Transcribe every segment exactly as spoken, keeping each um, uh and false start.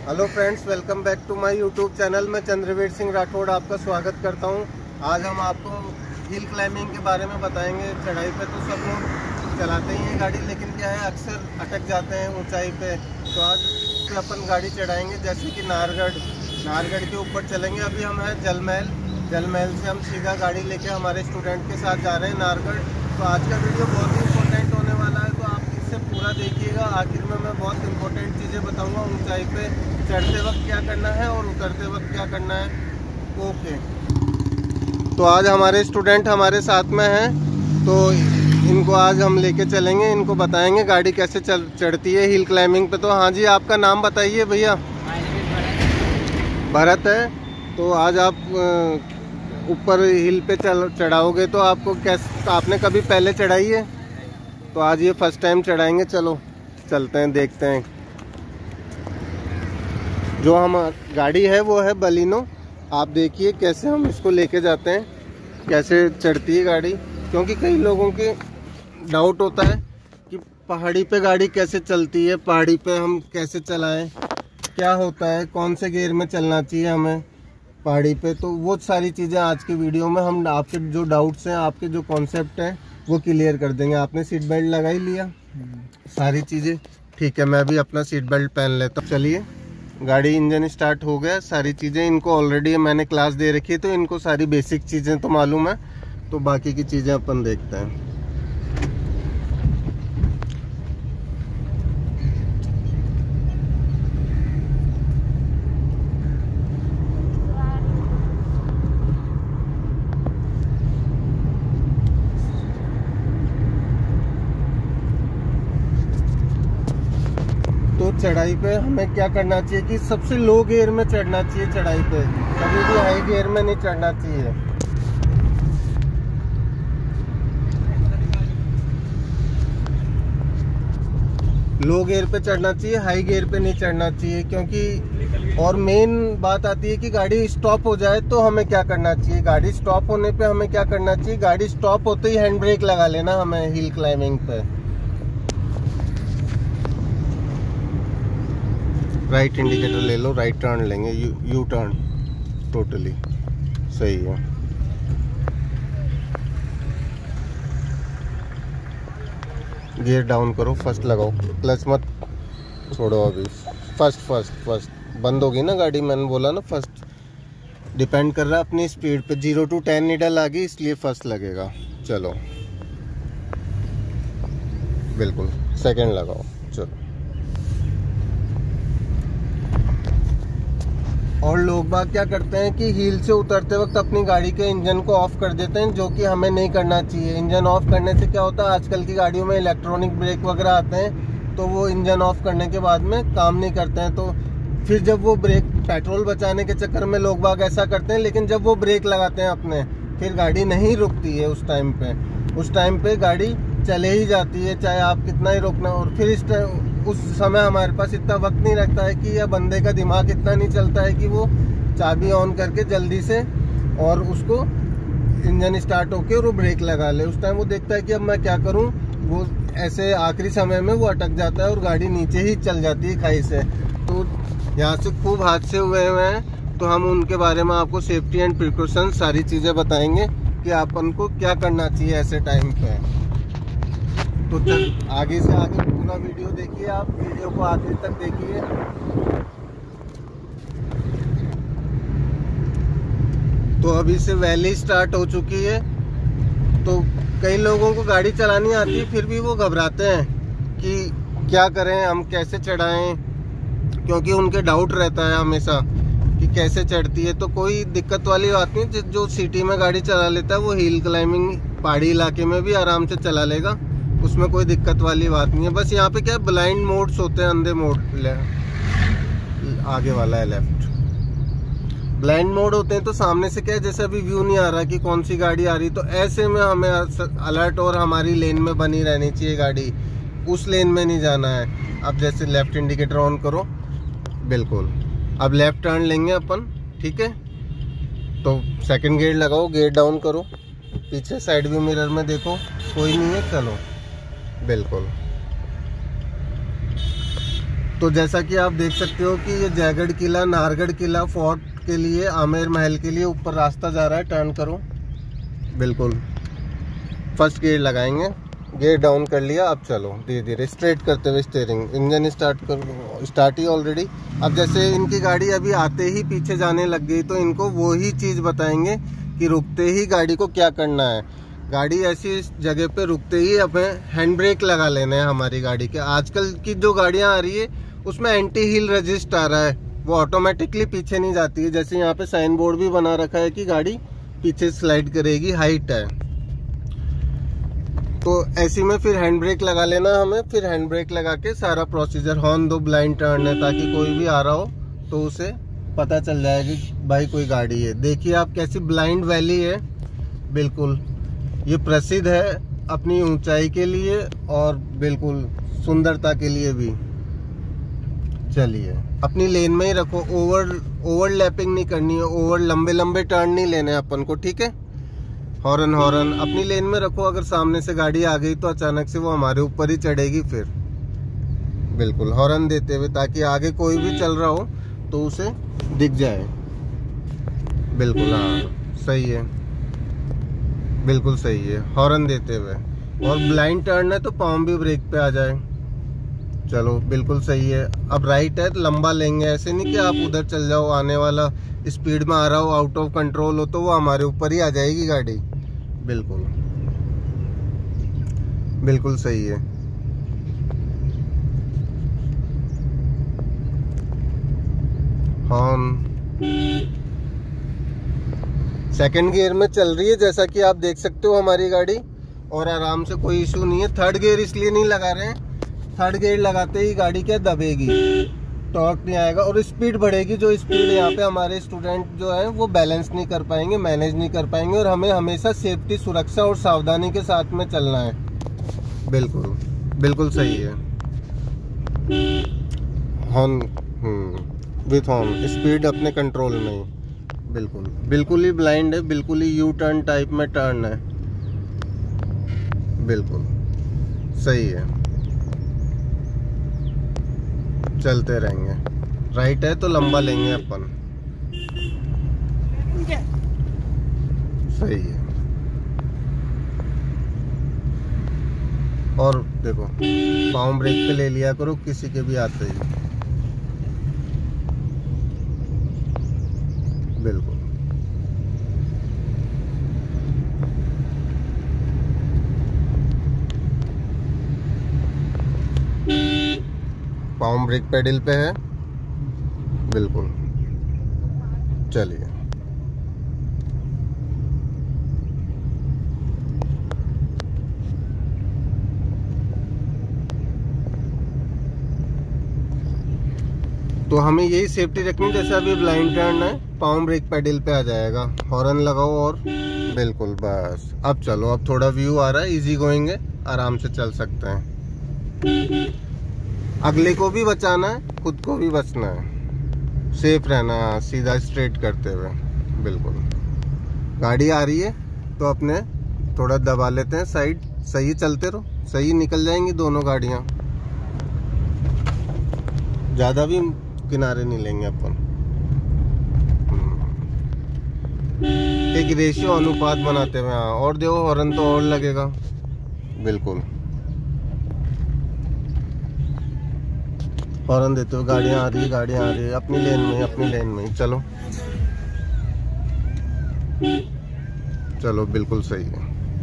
Hello friends, welcome back to my YouTube channel. मैं चंद्रवीर सिंह राठौड़ आपका स्वागत करता हूं। आज हम आपको हिल क्लाइंबिंग के बारे में बताएंगे। चढ़ाई पे तो सब लोग चलाते ही हैं गाड़ी, लेकिन क्या है अक्सर अटक जाते हैं ऊंचाई पे। तो आज पे अपन गाड़ी चढ़ाएंगे, जैसे कि नाहरगढ़ नाहरगढ़ के ऊपर चलेंगे। अभी हम हैं जल महल जल महल से हम सीधा गाड़ी लेके हमारे स्टूडेंट के साथ जा रहे हैं नाहरगढ़। तो आज का वीडियो बहुत ही इंपॉर्टेंट होने वाला है, तो आप इससे पूरा देखिएगा। आखिर में मैं बहुत इंपॉर्टेंट चीज़ें बताऊंगा, ऊंचाई पे चढ़ते वक्त क्या करना है और उतरते वक्त क्या करना है। ओके, तो आज हमारे स्टूडेंट हमारे साथ में हैं, तो इनको आज हम लेके चलेंगे, इनको बताएंगे गाड़ी कैसे चल चढ़ती है हिल क्लाइंबिंग पे। तो हाँ जी, आपका नाम बताइए भैया। भरत है। तो आज आप ऊपर हिल पे चल चढ़ाओगे, तो आपको कैसे, आपने कभी पहले चढ़ाई है? तो आज ये फर्स्ट टाइम चढ़ाएंगे। चलो चलते हैं, देखते हैं। जो हम गाड़ी है वो है बलिनो। आप देखिए कैसे हम इसको लेके जाते हैं, कैसे चढ़ती है गाड़ी। क्योंकि कई लोगों के डाउट होता है कि पहाड़ी पे गाड़ी कैसे चलती है, पहाड़ी पे हम कैसे चलाएं, क्या होता है, कौन से गियर में चलना चाहिए हमें पहाड़ी पे। तो वो सारी चीज़ें आज के वीडियो में हम आपके जो डाउट्स हैं, आपके जो कॉन्सेप्ट हैं, वो क्लियर कर देंगे। आपने सीट बेल्ट लगा ही लिया, सारी चीज़ें ठीक है। मैं भी अपना सीट बेल्ट पहन लेता हूँ। चलिए, गाड़ी इंजन स्टार्ट हो गया। सारी चीज़ें इनको ऑलरेडी मैंने क्लास दे रखी है, तो इनको सारी बेसिक चीज़ें तो मालूम है। तो बाकी की चीज़ें अपन देखते हैं। तो चढ़ाई पे हमें क्या करना चाहिए कि सबसे लो गियर में चढ़ना चाहिए। चढ़ाई पे कभी भी हाई गियर में नहीं चढ़ना चाहिए। लो गियर पे चढ़ना चाहिए, हाई गियर पे नहीं चढ़ना चाहिए। क्योंकि और मेन बात आती है कि गाड़ी स्टॉप हो जाए तो हमें क्या करना चाहिए। गाड़ी स्टॉप होने पे हमें क्या करना चाहिए, गाड़ी स्टॉप होते ही हैंड ब्रेक लगा लेना हमें हिल क्लाइंबिंग पे। राइट इंडिकेटर ले लो, राइट टर्न लेंगे, यू यू टर्न टोटली सही है। गियर डाउन करो, फर्स्ट लगाओ, क्लच मत छोड़ो अभी। फर्स्ट फर्स्ट फर्स्ट बंद होगी ना गाड़ी, मैंने बोला ना फर्स्ट। डिपेंड कर रहा है अपनी स्पीड पे। जीरो टू टेन नीडल आ गई, इसलिए फर्स्ट लगेगा। चलो बिल्कुल, सेकंड लगाओ। चलो, और लोग बाग क्या करते हैं कि हील से उतरते वक्त अपनी गाड़ी के इंजन को ऑफ कर देते हैं, जो कि हमें नहीं करना चाहिए। इंजन ऑफ करने से क्या होता है, आजकल की गाड़ियों में इलेक्ट्रॉनिक ब्रेक वगैरह आते हैं, तो वो इंजन ऑफ करने के बाद में काम नहीं करते हैं। तो फिर जब वो ब्रेक, पेट्रोल बचाने के चक्कर में लोग बाग ऐसा करते हैं, लेकिन जब वो ब्रेक लगाते हैं अपने, फिर गाड़ी नहीं रुकती है। उस टाइम पे उस टाइम पे गाड़ी चले ही जाती है, चाहे आप कितना ही रोकना। और फिर इस उस समय हमारे पास इतना वक्त नहीं रखता है कि, या बंदे का दिमाग इतना नहीं चलता है कि वो चाबी ऑन करके जल्दी से और उसको इंजन स्टार्ट होके और वो ब्रेक लगा ले। उस टाइम वो देखता है कि अब मैं क्या करूं। वो ऐसे आखिरी समय में वो अटक जाता है और गाड़ी नीचे ही चल जाती है खाई से। तो यहाँ से खूब हादसे हुए हुए हैं, तो हम उनके बारे में आपको सेफ्टी एंड प्रिकॉशन सारी चीज़ें बताएंगे कि अपन को क्या करना चाहिए ऐसे टाइम पे। तो चल आगे से आगे पूरा वीडियो देखिए, आप वीडियो को आखिर तक देखिए। तो अभी से वैली स्टार्ट हो चुकी है। तो कई लोगों को गाड़ी चलानी आती है, फिर भी वो घबराते हैं कि क्या करें, हम कैसे चढ़ाएं, क्योंकि उनके डाउट रहता है हमेशा कि कैसे चढ़ती है। तो कोई दिक्कत वाली बात नहीं, जो सिटी में गाड़ी चला लेता है वो हिल क्लाइंबिंग पहाड़ी इलाके में भी आराम से चला लेगा, उसमें कोई दिक्कत वाली बात नहीं है। बस यहाँ पे क्या है, ब्लाइंड मोड्स होते हैं, अंधे मोड, आगे वाला है लेफ्ट। ब्लाइंड मोड होते हैं तो सामने से क्या है, जैसे अभी व्यू नहीं आ रहा कि कौन सी गाड़ी आ रही, तो ऐसे में हमें अलर्ट और हमारी लेन में बनी रहनी चाहिए गाड़ी, उस लेन में नहीं जाना है। अब जैसे लेफ्ट इंडिकेटर ऑन करो, बिल्कुल। अब लेफ्ट टर्न लेंगे अपन, ठीक है। तो सेकंड गियर लगाओ, गियर डाउन करो, पीछे साइड व्यू मिरर में देखो कोई नहीं है, चलो बिल्कुल। तो जैसा कि आप देख सकते हो कि ये जयगढ़ किला, नाहरगढ़ किला, फोर्ट के लिए, आमेर महल के लिए ऊपर रास्ता जा रहा है। टर्न करो, बिल्कुल फर्स्ट गियर लगाएंगे, गियर डाउन कर लिया। अब चलो धीरे धीरे स्ट्रेट करते हुए स्टीयरिंग, इंजन स्टार्ट कर, स्टार्ट ही ऑलरेडी। अब जैसे इनकी गाड़ी अभी आते ही पीछे जाने लग गई, तो इनको वो ही चीज़ बताएंगे कि रुकते ही गाड़ी को क्या करना है। गाड़ी ऐसी जगह पे रुकते ही हमें हैंड ब्रेक लगा लेना है हमारी गाड़ी के। आजकल की जो गाड़ियां आ रही है उसमें एंटी हील रजिस्ट आ रहा है, वो ऑटोमेटिकली पीछे नहीं जाती है। जैसे यहाँ पे साइन बोर्ड भी बना रखा है कि गाड़ी पीछे स्लाइड करेगी, हाइट है। तो ऐसी में फिर हैंड ब्रेक लगा लेना हमें। फिर हैंड ब्रेक लगा के सारा प्रोसीजर, हॉर्न दो, ब्लाइंड टर्न है, ताकि कोई भी आ रहा हो तो उसे पता चल जाएगा कि भाई कोई गाड़ी है। देखिए आप कैसी ब्लाइंड वैली है, बिल्कुल ये प्रसिद्ध है अपनी ऊंचाई के लिए और बिल्कुल सुंदरता के लिए भी। चलिए अपनी लेन में ही रखो, ओवर ओवरलैपिंग नहीं करनी है, ओवर लंबे लंबे टर्न नहीं लेने अपन को, ठीक है। हॉर्न हॉर्न अपनी लेन में रखो। अगर सामने से गाड़ी आ गई तो अचानक से वो हमारे ऊपर ही चढ़ेगी फिर, बिल्कुल हॉर्न देते हुए, ताकि आगे कोई भी चल रहा हो तो उसे दिख जाए। बिल्कुल हाँ सही है, बिल्कुल सही है, हॉर्न देते हुए। और ब्लाइंड टर्न है तो पाँव भी ब्रेक पे आ जाए। चलो बिल्कुल सही है। अब राइट है तो लंबा लेंगे, ऐसे नहीं कि आप उधर चल जाओ, आने वाला स्पीड में आ रहा हो, आउट ऑफ कंट्रोल हो तो वो हमारे ऊपर ही आ जाएगी गाड़ी। बिल्कुल बिल्कुल सही है। हॉर्न सेकंड गियर में चल रही है जैसा कि आप देख सकते हो हमारी गाड़ी, और आराम से, कोई इशू नहीं है। थर्ड गियर इसलिए नहीं लगा रहे हैं, थर्ड गियर लगाते ही गाड़ी क्या दबेगी, टॉर्क नहीं आएगा और स्पीड बढ़ेगी। जो स्पीड यहाँ पे हमारे स्टूडेंट जो है वो बैलेंस नहीं कर पाएंगे, मैनेज नहीं कर पाएंगे। और हमें हमेशा सेफ्टी, सुरक्षा और सावधानी के साथ में चलना है। बिल्कुल बिल्कुल सही है। हॉर्न विथ हॉर्न, स्पीड अपने कंट्रोल में ही। बिल्कुल बिल्कुल ही ब्लाइंड है, बिल्कुल ही यू टर्न टाइप में टर्न है। बिल्कुल सही है, चलते रहेंगे। राइट है तो लंबा लेंगे अपन, सही है। और देखो पाँव ब्रेक पे ले लिया करो किसी के भी आते ही। बिल्कुल पाम ब्रेक पेडल पे है, बिल्कुल। चलिए तो हमें यही सेफ्टी रखनी, जैसे अभी ब्लाइंड टर्न है, पाम ब्रेक पेडल पे आ जाएगा, हॉर्न लगाओ और बिल्कुल बस। अब चलो, अब थोड़ा व्यू आ रहा है, इजी गोइंग है, आराम से चल सकते हैं। अगले को भी बचाना है, खुद को भी बचना है, सेफ रहना है, सीधा स्ट्रेट करते हुए। बिल्कुल गाड़ी आ रही है तो अपने थोड़ा दबा लेते हैं साइड, सही चलते रहो, सही निकल जाएंगी दोनों गाड़ियां। ज़्यादा भी किनारे नहीं लेंगे अपन, एक रेशियो अनुपात बनाते हुए। हाँ और देखो हॉर्न तो और लगेगा। बिल्कुल हॉर्न देते हुए, गाड़ियां आ रही है, गाड़ियां आ रही है, अपनी लेन में, अपनी लेन में चलो चलो, बिल्कुल सही है।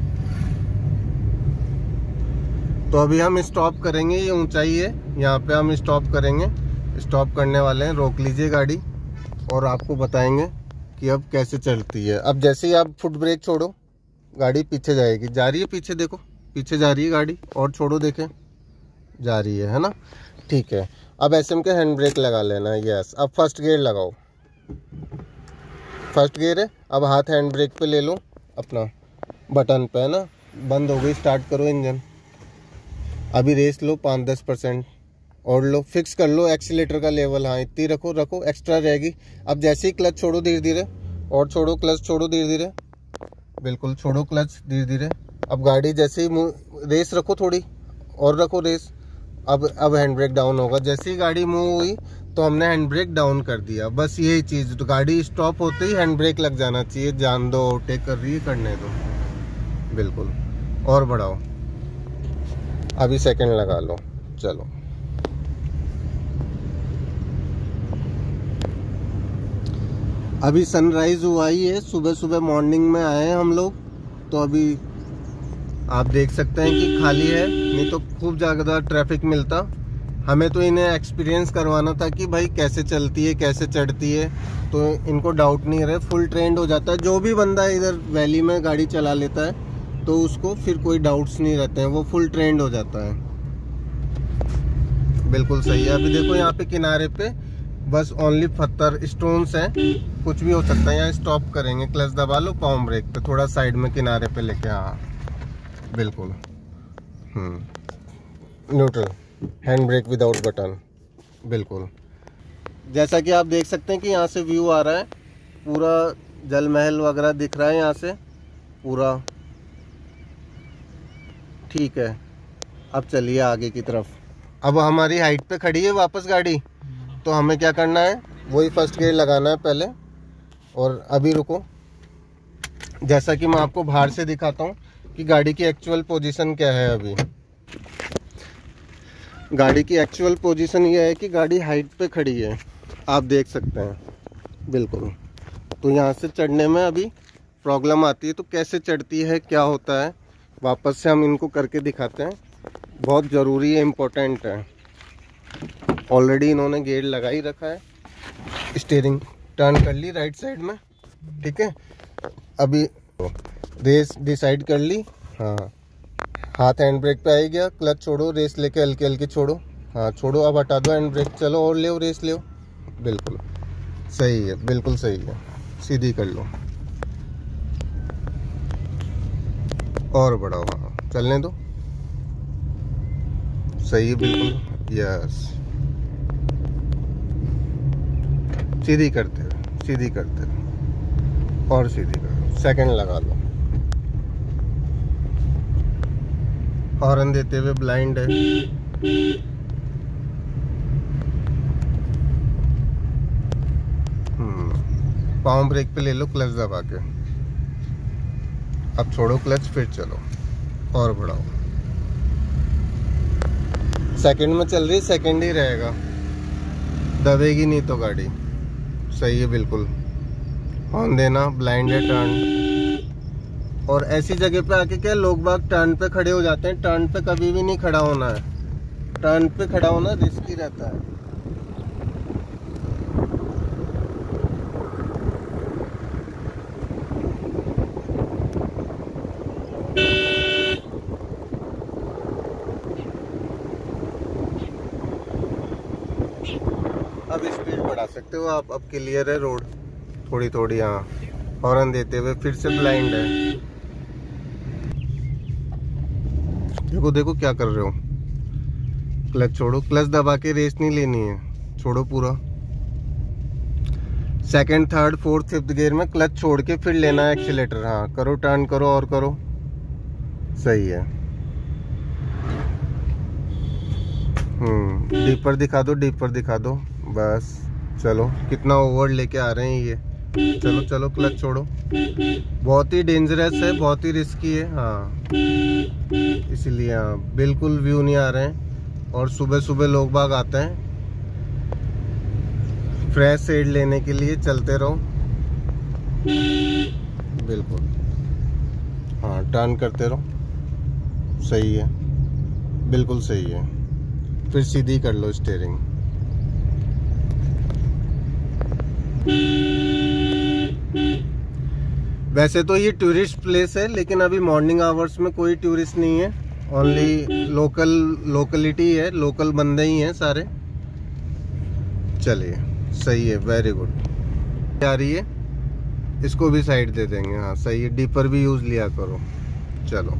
तो अभी हम स्टॉप करेंगे, ये ऊंचाई है, यहाँ पे हम स्टॉप करेंगे, स्टॉप करने वाले हैं। रोक लीजिए गाड़ी और आपको बताएंगे कि अब कैसे चलती है। अब जैसे ही आप फुट ब्रेक छोड़ो, गाड़ी पीछे जाएगी, जा रही है पीछे, देखो पीछे जा रही है गाड़ी, और छोड़ो, देखें जा रही है है ना, ठीक है। अब एसएम के हैंड ब्रेक लगा लेना है, यस। अब फर्स्ट गियर लगाओ, फर्स्ट गियर है। अब हाथ हैंड ब्रेक पे ले लो, अपना बटन पे है ना, बंद हो गई, स्टार्ट करो इंजन। अभी रेस लो पाँच दस परसेंट और लो, फिक्स कर लो एक्सीलेटर का लेवल, हाँ इतनी रखो रखो, एक्स्ट्रा रहेगी। अब जैसे ही क्लच छोड़ो धीरे धीरे, और छोड़ो, क्लच छोड़ो धीरे धीरे, बिल्कुल छोड़ो क्लच धीरे धीरे। अब गाड़ी जैसे ही रेस रखो, थोड़ी और रखो रेस, अब अब हैंड ब्रेक डाउन होगा। जैसे ही गाड़ी मूव हुई तो हमने हैंड ब्रेक डाउन कर दिया, बस यही चीज़। तो गाड़ी स्टॉप होते ही हैंड ब्रेक लग जाना चाहिए। जान दो, ओवरटेक कर रही है, करने दो, बिल्कुल। और बढ़ाओ, अभी सेकंड लगा लो, चलो। अभी सनराइज हुआ ही है, सुबह सुबह मॉर्निंग में आए हैं हम लोग। तो अभी आप देख सकते हैं कि खाली है, नहीं तो खूब ज़्यादा ट्रैफिक मिलता। हमें तो इन्हें एक्सपीरियंस करवाना था कि भाई कैसे चलती है, कैसे चढ़ती है, तो इनको डाउट नहीं रहे, फुल ट्रेंड हो जाता है। जो भी बंदा इधर वैली में गाड़ी चला लेता है तो उसको फिर कोई डाउट्स नहीं रहते हैं, वो फुल ट्रेंड हो जाता है। बिल्कुल सही है। अभी देखो यहाँ पे किनारे पे बस ओनली पत्थर स्टोन्स हैं, कुछ भी हो सकता है। यहाँ स्टॉप करेंगे, क्लच दबा लो, पाम ब्रेक पे थोड़ा साइड में किनारे पे लेके, हाँ बिल्कुल। Hmm neutral, hand brake without button, बिल्कुल। जैसा कि आप देख सकते हैं कि यहाँ से व्यू आ रहा है, पूरा जल महल वगैरह दिख रहा है यहाँ से पूरा। ठीक है, अब चलिए आगे की तरफ। अब हमारी हाइट पे खड़ी है वापस गाड़ी, तो हमें क्या करना है, वही फर्स्ट गियर लगाना है पहले। और अभी रुको, जैसा कि मैं आपको बाहर से दिखाता हूँ कि गाड़ी की एक्चुअल पोजीशन क्या है। अभी गाड़ी की एक्चुअल पोजीशन ये है कि गाड़ी हाइट पे खड़ी है, आप देख सकते हैं, बिल्कुल। तो यहाँ से चढ़ने में अभी प्रॉब्लम आती है, तो कैसे चढ़ती है, क्या होता है, वापस से हम इनको करके दिखाते हैं। बहुत ज़रूरी है, इम्पोर्टेंट है। ऑलरेडी इन्होंने गेयर लगा ही रखा है। स्टीयरिंग टर्न कर ली राइट साइड में, ठीक है। अभी रेस डिसाइड कर ली, हाँ। हाथ हैंड ब्रेक पे आ ही गया, क्लच छोड़ो, रेस लेके हल्के हल्के छोड़ो, हाँ छोड़ो, अब हटा दो हैंड ब्रेक, चलो और ले, रेस ले, बिल्कुल सही है, बिल्कुल सही है। सीधी कर लो और बढ़ाओ, हाँ चलने दो, सही है, बिल्कुल, यस। सीधी करते हो, सीधी करते हो और सीधी करो, सेकंड लगा लो। हॉर्न देते हुए ब्लाइंड है, हम्म पाँव ब्रेक पे ले लो, क्लच दबा के। अब छोड़ो क्लच, फिर चलो और बढ़ाओ। सेकंड में चल रही, सेकंड ही रहेगा, दबेगी नहीं तो गाड़ी, सही है, बिल्कुल। हॉर्न देना, ब्लाइंड है, टर्न। और ऐसी जगह पे आके क्या लोग बाग टर्न पे खड़े हो जाते हैं, टर्न पे कभी भी नहीं खड़ा होना है। टर्न पे खड़ा होना रिस्की रहता है। अब स्पीड बढ़ा सकते हो आप, अब क्लियर है रोड थोड़ी थोड़ी, हाँ। हॉर्न देते हुए, फिर से ब्लाइंड है, देखो देखो क्या कर रहे हो। क्लच छोड़ो, क्लच दबा के रेस नहीं लेनी है, छोड़ो पूरा। Second, third, fourth, fifth gear में क्लच छोड़ के फिर लेना है एक्सीलेटर, हाँ करो, टर्न करो और करो, सही है। हम्म डीपर दिखा दो, डीपर दिखा दो, बस। चलो, कितना ओवर लेके आ रहे हैं ये, चलो चलो, क्लच छोड़ो। बहुत ही डेंजरस है, बहुत ही रिस्की है, हाँ इसीलिए, हाँ बिल्कुल व्यू नहीं आ रहे हैं। और सुबह सुबह लोग बाग आते हैं फ्रेश एयर लेने के लिए, चलते रहो, बिल्कुल, हाँ टर्न करते रहो, सही है, बिल्कुल सही है। फिर सीधी कर लो स्टीयरिंग, वैसे तो ये टूरिस्ट प्लेस है, लेकिन अभी मॉर्निंग आवर्स में कोई टूरिस्ट नहीं है, ओनली लोकल लोकलिटी है, लोकल बंदे ही हैं सारे। चलिए, सही है, वेरी गुड। आ रही है, इसको भी साइड दे देंगे, हाँ सही है। डीपर भी यूज लिया करो, चलो।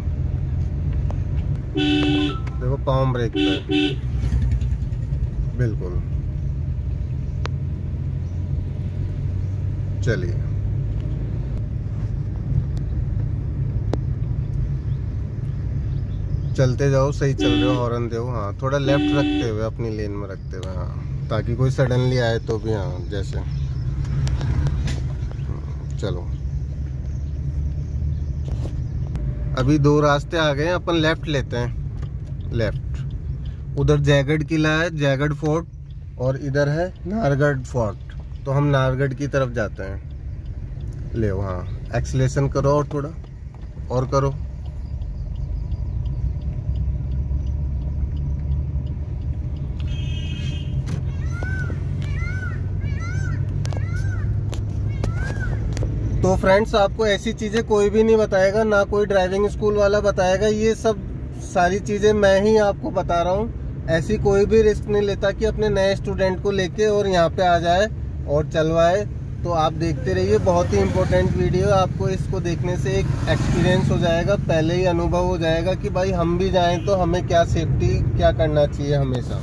देखो पाम ब्रेक पे, बिल्कुल, चलिए। चलते जाओ, सही चल रहे हो, हॉर्न दो। हाँ, थोड़ा लेफ्ट रखते हुए, अपनी लेन में रखते हुए। हाँ, ताकि कोई सडनली आए तो भी। हाँ, जैसे चलो। अभी दो रास्ते आ गए हैं, अपन लेफ्ट लेते हैं। लेफ्ट, उधर जयगढ़ किला है, जयगढ़ फोर्ट, और इधर है नाहरगढ़ फोर्ट। तो हम नाहरगढ़ की तरफ जाते हैं। ले हाँ, एक्सीलेशन करो और थोड़ा और करो। तो फ्रेंड्स, आपको ऐसी चीज़ें कोई भी नहीं बताएगा, ना कोई ड्राइविंग स्कूल वाला बताएगा। ये सब सारी चीज़ें मैं ही आपको बता रहा हूँ। ऐसी कोई भी रिस्क नहीं लेता कि अपने नए स्टूडेंट को लेके और यहाँ पे आ जाए और चलवाए। तो आप देखते रहिए, बहुत ही इम्पोर्टेंट वीडियो। आपको इसको देखने से एक एक्सपीरियंस हो जाएगा, पहले ही अनुभव हो जाएगा कि भाई हम भी जाएं तो हमें क्या सेफ्टी क्या करना चाहिए हमेशा।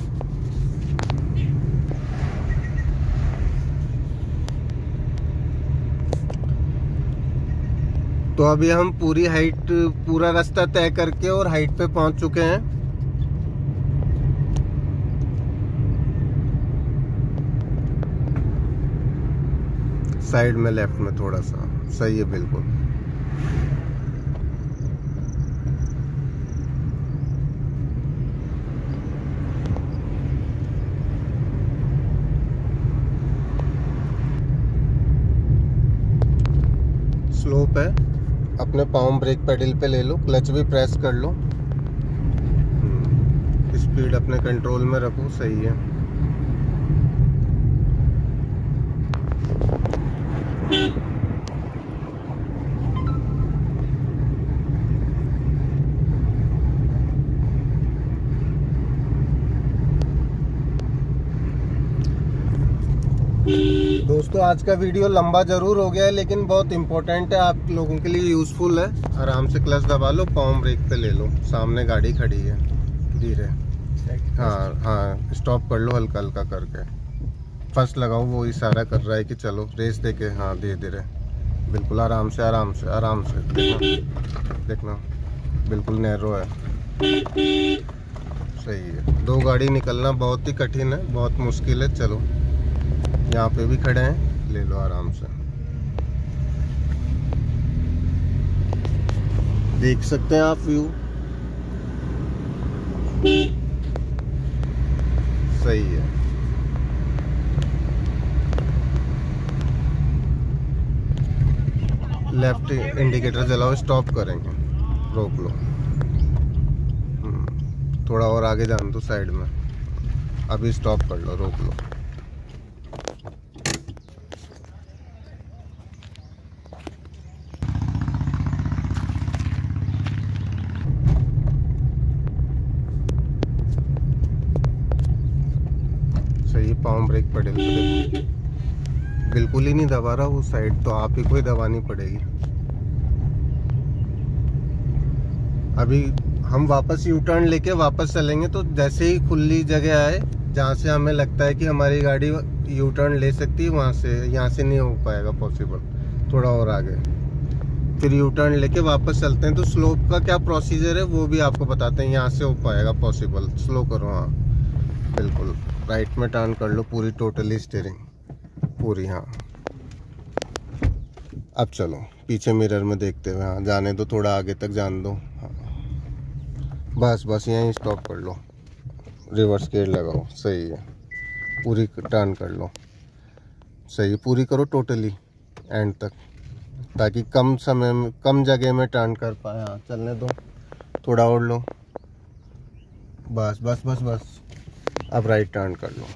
तो अभी हम पूरी हाइट, पूरा रास्ता तय करके और हाइट पे पहुंच चुके हैं। साइड में लेफ्ट में थोड़ा सा सही है, बिल्कुल। स्लोप है, अपने पाम ब्रेक पेडल पे ले लो, क्लच भी प्रेस कर लो। स्पीड अपने कंट्रोल में रखो, सही है। दोस्तों, आज का वीडियो लंबा जरूर हो गया है, लेकिन बहुत इंपॉर्टेंट है, आप लोगों के लिए यूजफुल है। आराम से क्लच दबा लो, पाम ब्रेक पे ले लो। सामने गाड़ी खड़ी है, धीरे। हाँ हाँ, स्टॉप कर लो हल्का हल्का करके। फर्स्ट लगाओ, वो इशारा कर रहा है कि चलो रेस देके। हाँ, धीरे धीरे, बिल्कुल आराम से आराम से आराम से। देखना देखना, बिल्कुल नैरो है, सही है। दो गाड़ी निकलना बहुत ही कठिन है, बहुत मुश्किल है। चलो, यहाँ पे भी खड़े हैं, ले लो आराम से। देख सकते हैं आप व्यू, सही है। लेफ्ट इंडिकेटर जलाओ, स्टॉप करेंगे, रोक लो। थोड़ा और आगे जान दो साइड में, अभी स्टॉप कर लो, रोक लो। सही, पाम ब्रेक पेडल पे देखो, बिल्कुल ही नहीं दबा रहा वो साइड, तो आप ही को ही दबानी पड़ेगी। अभी हम वापस यू टर्न लेके वापस चलेंगे, तो जैसे ही खुली जगह आए जहाँ से हमें लगता है कि हमारी गाड़ी यू टर्न ले सकती है, वहाँ से, यहाँ से नहीं हो पाएगा पॉसिबल, थोड़ा और आगे फिर यू टर्न लेके वापस चलते हैं। तो स्लोप का क्या प्रोसीजर है वो भी आपको बताते हैं, यहाँ से हो पाएगा पॉसिबल। स्लो करो, हाँ बिल्कुल, राइट में टर्न कर लो पूरी, टोटली स्टीयरिंग पूरी। हाँ, अब चलो पीछे मिरर में देखते हुए। हाँ, जाने दो, थोड़ा आगे तक जान दो। हाँ, बस बस यहीं स्टॉप कर लो, रिवर्स गियर लगाओ, सही है। पूरी टर्न कर लो, सही, पूरी करो टोटली एंड तक, ताकि कम समय में, कम जगह में टर्न कर पाए। हाँ, चलने दो, थोड़ा और लो, बस बस बस बस। अब राइट टर्न कर लो,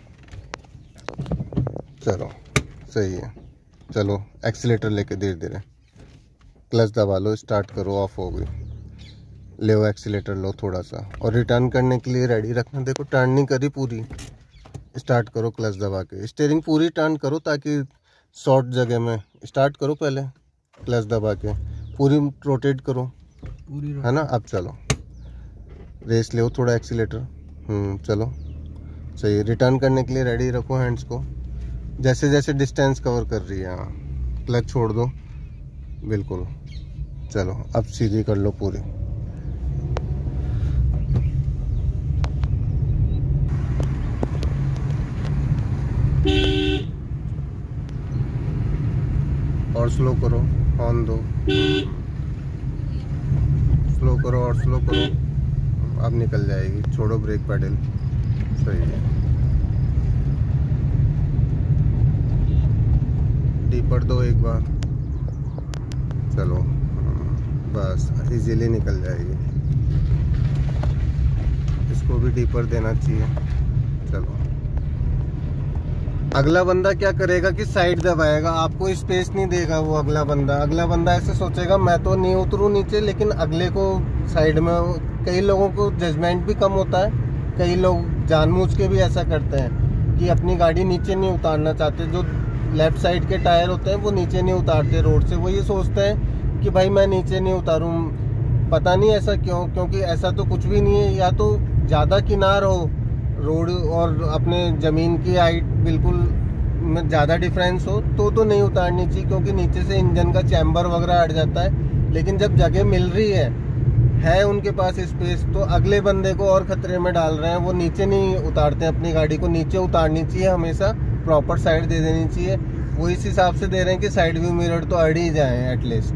चलो सही है। चलो एक्सीलेटर लेके धीरे धीरे, क्लच दबा लो, स्टार्ट करो, ऑफ हो गई। ले एक्सीलेटर लो थोड़ा सा, और रिटर्न करने के लिए रेडी रखना। देखो टर्न नहीं करी पूरी, स्टार्ट करो क्लच दबा के, स्टीयरिंग पूरी टर्न करो, ताकि शॉर्ट जगह में स्टार्ट करो, पहले क्लच दबा के पूरी रोटेट करो पूरी, है ना। अब चलो रेस ले, थोड़ा एक्सीलेटर, हम्म चलो सही। रिटर्न करने के लिए रेडी रखो हैंड्स को, जैसे जैसे डिस्टेंस कवर कर रही है। हाँ, क्लच छोड़ दो, बिल्कुल। चलो अब सीधी कर लो पूरी, और स्लो करो, हॉर्न दो, स्लो करो और स्लो करो, अब निकल जाएगी। छोड़ो ब्रेक पैडल, सही है। डीपर दो एक बार, चलो बस इजीली निकल जाएगी। इसको भी डीपर देना चाहिए। चलो अगला बंदा क्या करेगा कि साइड दबाएगा, आपको स्पेस नहीं देगा वो अगला बंदा। अगला बंदा ऐसे सोचेगा मैं तो नहीं उतरूँ नीचे, लेकिन अगले को साइड में। कई लोगों को जजमेंट भी कम होता है, कई लोग जानबूझ के भी ऐसा करते हैं कि अपनी गाड़ी नीचे नहीं उतारना चाहते। जो लेफ्ट साइड के टायर होते हैं वो नीचे नहीं उतारते रोड से, वो ये सोचते हैं कि भाई मैं नीचे नहीं उतारूँ। पता नहीं ऐसा क्यों, क्योंकि ऐसा तो कुछ भी नहीं है। या तो ज़्यादा किनार हो रोड और अपने ज़मीन की हाइट बिल्कुल में ज़्यादा डिफरेंस हो तो तो नहीं उतारनी चाहिए, क्योंकि नीचे से इंजन का चैम्बर वगैरह हट जाता है। लेकिन जब जगह मिल रही है है उनके पास स्पेस, तो अगले बंदे को और खतरे में डाल रहे हैं, वो नीचे नहीं उतारते हैं। अपनी गाड़ी को नीचे उतारनी चाहिए, हमेशा प्रॉपर साइड दे देनी चाहिए। वो इस हिसाब से दे रहे हैं कि साइड व्यू मिरर तो अड़ ही जाए एटलीस्ट।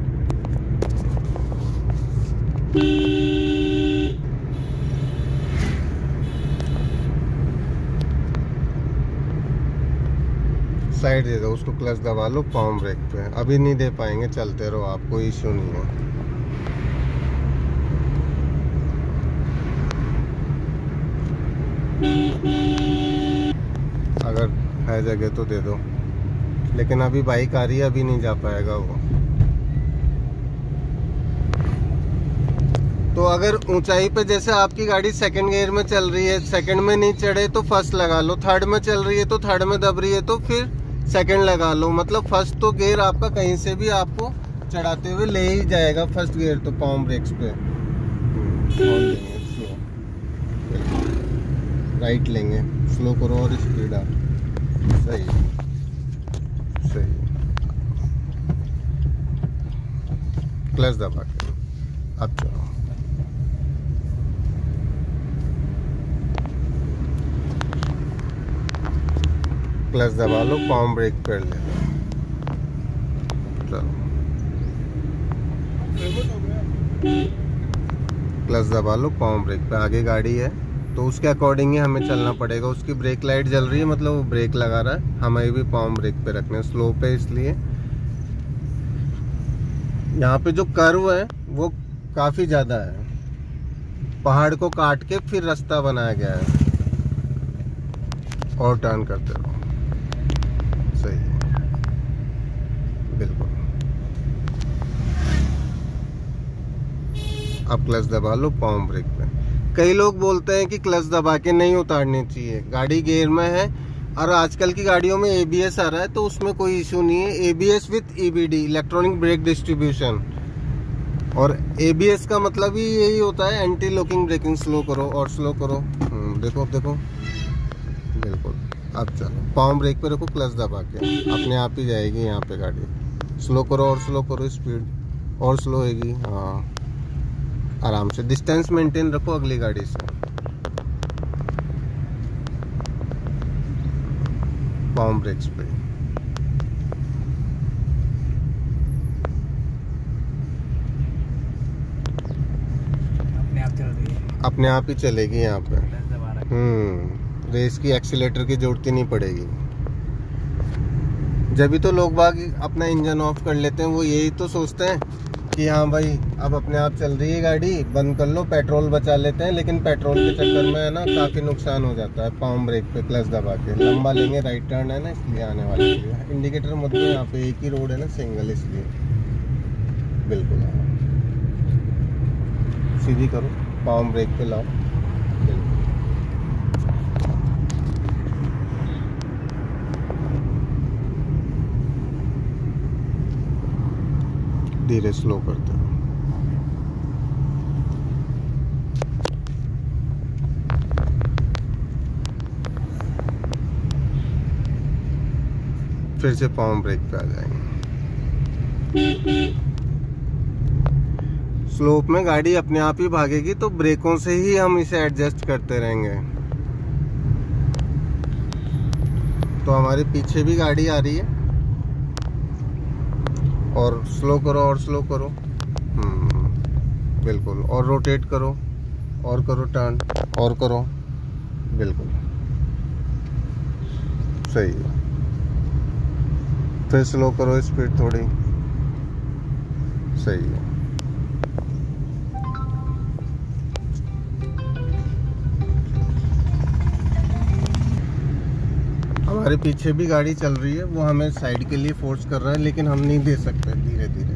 साइड दे दो, उसको क्लच दबा लो, पाम ब्रेक पे। अभी नहीं दे पाएंगे, चलते रहो, आप कोई इश्यू नहीं है। अगर है जगह तो दे दो, लेकिन अभी बाइक आ रही है, अभी नहीं जा पाएगा वो। तो अगर ऊंचाई पे जैसे आपकी गाड़ी सेकंड गियर में चल रही है, सेकंड में नहीं चढ़े तो फर्स्ट लगा लो, थर्ड में चल रही है तो थर्ड में दब रही है तो फिर सेकंड लगा लो। मतलब फर्स्ट तो गियर आपका कहीं से भी आपको चढ़ाते हुए ले ही जाएगा, फर्स्ट गियर तो पाम ब्रेक्स पे। स्लो राइट लेंगे, स्लो करो और स्पीड आप, सही सही। क्लच दबा के अब चलो, क्लच दबा लो, पाम ब्रेक कर ले लो, चलो क्लच दबा लो, पाम ब्रेक पे। आगे गाड़ी है तो उसके अकॉर्डिंग ही हमें चलना पड़ेगा। उसकी ब्रेक लाइट जल रही है, मतलब वो ब्रेक लगा रहा है, हमें भी पाम ब्रेक पे रखना है। स्लो पे इसलिए यहाँ पे जो कर्व है वो काफी ज्यादा है, पहाड़ को काट के फिर रास्ता बनाया गया है। और टर्न करते रहो, सही है, बिल्कुल। अब क्लच दबा लो, पाम ब्रेक पे। कई लोग बोलते हैं कि क्लच दबा के नहीं उतारनी चाहिए, गाड़ी गियर में है। और आजकल की गाड़ियों में एबीएस आ रहा है तो उसमें कोई इशू नहीं है। ABS with EBD, electronic brake distribution. और एबीएस का मतलब ही यही होता है एंटी लॉकिंग ब्रेकिंग। स्लो करो और स्लो करो, देखो देखो, बिल्कुल। अब चलो पाम ब्रेक पे रखो, क्लच दबा के, अपने आप ही जाएगी यहाँ पे गाड़ी। स्लो करो और स्लो करो, स्पीड और स्लो होगी। हाँ, आराम से डिस्टेंस मेंटेन रखो अगली गाड़ी से। पाम ब्रेक्स पे अपने आप चल रही है, अपने आप ही चलेगी यहाँ पे। हम्म रेस की एक्सीलेटर की जरूरत ही नहीं पड़ेगी। जब भी तो लोग बाग अपना इंजन ऑफ कर लेते हैं, वो यही तो सोचते हैं कि हाँ भाई अब अपने आप चल रही है गाड़ी, बंद कर लो, पेट्रोल बचा लेते हैं। लेकिन पेट्रोल के चक्कर में है ना काफ़ी नुकसान हो जाता है। पाम ब्रेक पे क्लच दबा के लंबा लेंगे, राइट टर्न है ना इसलिए आने वाले। इंडिकेटर मत दो, यहाँ पे एक ही रोड है ना, सिंगल, इसलिए बिल्कुल। हाँ, सीधी करो, पाम ब्रेक पे लाओ, धीरे स्लो करते हो। फिर से पाम ब्रेक पे आ जाएंगे। स्लोप में गाड़ी अपने आप ही भागेगी तो ब्रेकों से ही हम इसे एडजस्ट करते रहेंगे। तो हमारे पीछे भी गाड़ी आ रही है, और स्लो करो और स्लो करो। हम्म, बिल्कुल। और रोटेट करो और करो टर्न और करो। बिल्कुल सही है। फिर स्लो करो स्पीड थोड़ी। सही है। हमारे पीछे भी गाड़ी चल रही है, वो हमें साइड के लिए फोर्स कर रहा है, लेकिन हम नहीं दे सकते। धीरे धीरे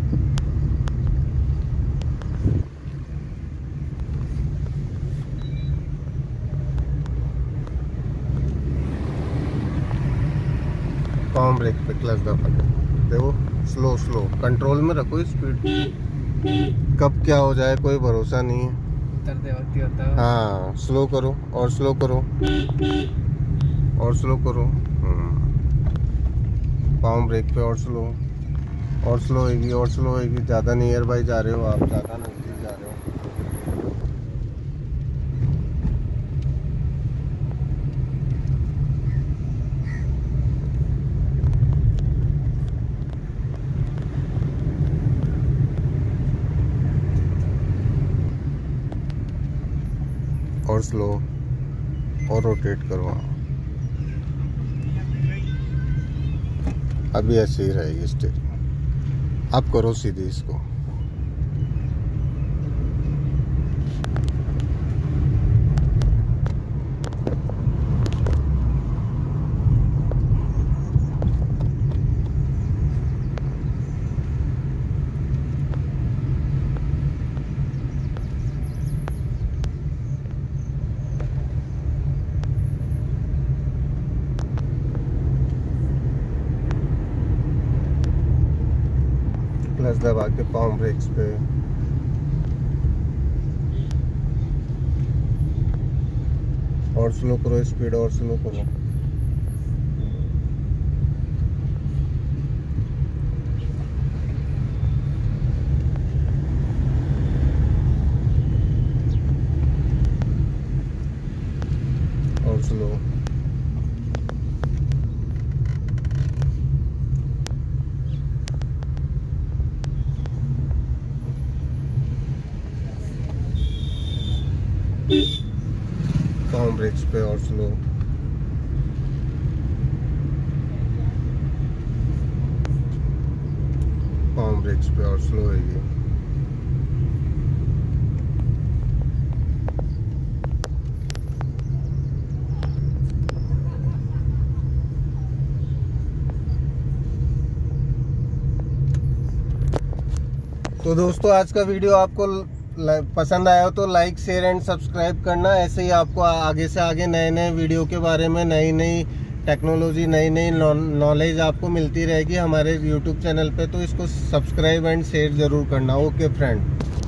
पाम ब्रेक पे क्लच दबा के देखो। स्लो स्लो कंट्रोल में रखो स्पीड। कब क्या हो जाए कोई भरोसा नहीं है। उतरते वक्त ही होता है। हाँ, स्लो करो और स्लो करो और स्लो करो। पाम ब्रेक पे और स्लो और स्लो होगी और स्लो होगी। ज़्यादा नियर बाई जा रहे हो आप, ज़्यादा नज़दीक जा रहे हो। और स्लो और रोटेट करो। अभी ऐसे ही रहेगी स्टीयरिंग। अब करो सीधी इसको। क्लच दबा के पाम ब्रेक्स पे। और स्लो करो स्पीड और स्लो करो। और स्लो। पाम ब्रेक्स पे और स्लो। पाम ब्रेक्स पे और स्लो है ये। तो दोस्तों, आज का वीडियो आपको पसंद आया हो तो लाइक शेयर एंड सब्सक्राइब करना। ऐसे ही आपको आगे से आगे नए नए वीडियो के बारे में, नई नई टेक्नोलॉजी, नई नई नॉलेज आपको मिलती रहेगी हमारे यूट्यूब चैनल पे। तो इसको सब्सक्राइब एंड शेयर ज़रूर करना। Okay friend.